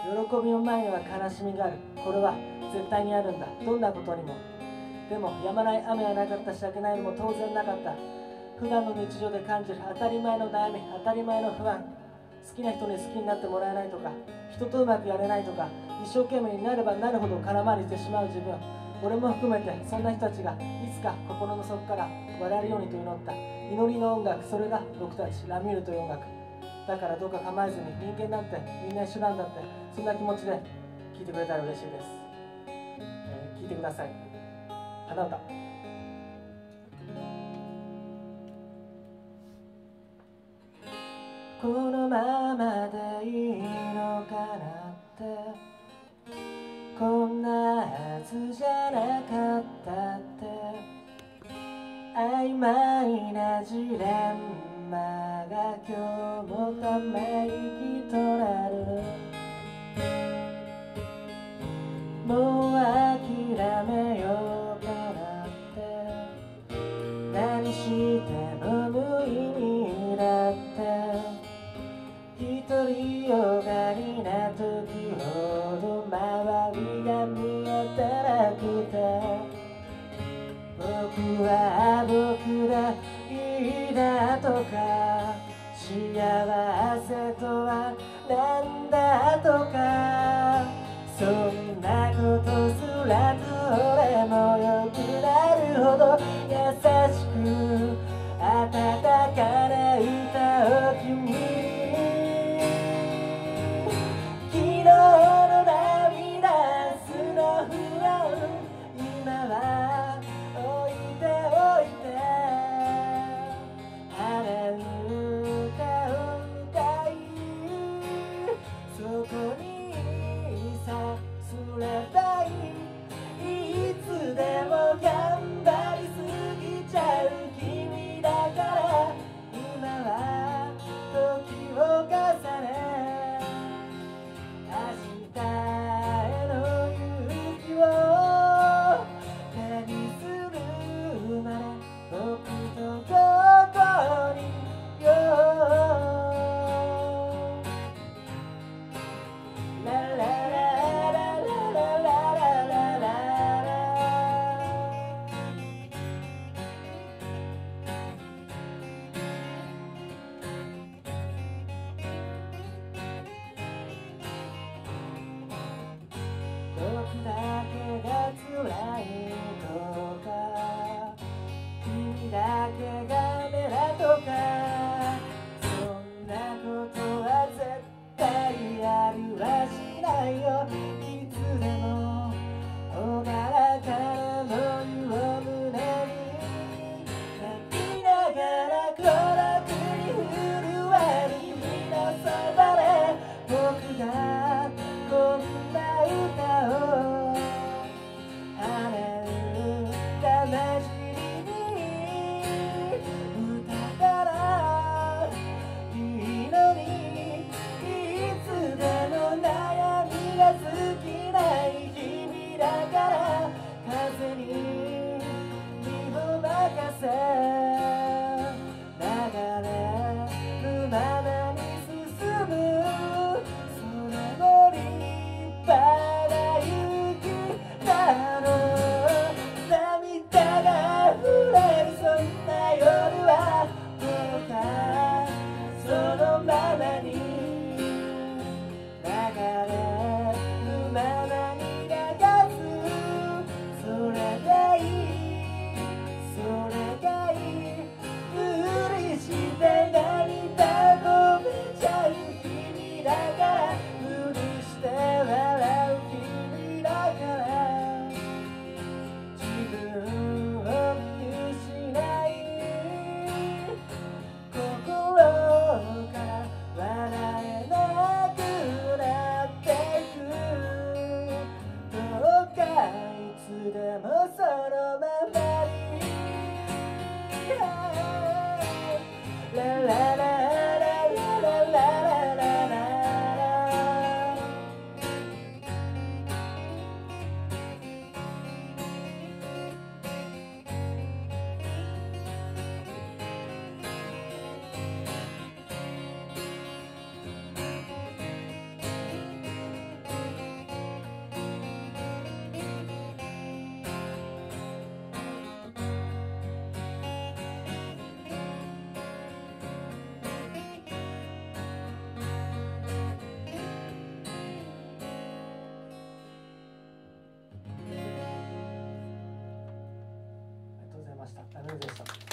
びの前には悲しみがある。これは絶対にあるんだ、どんなことにも。でも止まない雨はなかったし、明けないのも当然なかった。普段の日常で感じる当たり前の悩み、当たり前の不安、好きな人に好きになってもらえないとか、人とうまくやれないとか、一生懸命になればなるほど空回りしてしまう自分、俺も含めてそんな人たちがいつか心の底から笑えるようにと祈った。祈りの音楽、それが僕たちラミュールという音楽だから、どうか構えずに、人間なんてみんな一緒なんだって、そんな気持ちで聴いてくれたら嬉しいです。聴いてください。花歌。このままでいいのかなって、こんなはずじゃなかったって、曖昧なジレンマが今日もため息となる。もう諦めようかなって、何しても無意味だって、独りよがりな時ほど周りが見当たらなくて、僕は僕だ、いいだとか、幸せとはなんだとか、そんなことすらどれも良くなるほど優しく温かな歌を君に、昨日の涙、明日の不安、今は置いておいて、晴れる歌を歌いました。ラムネでした。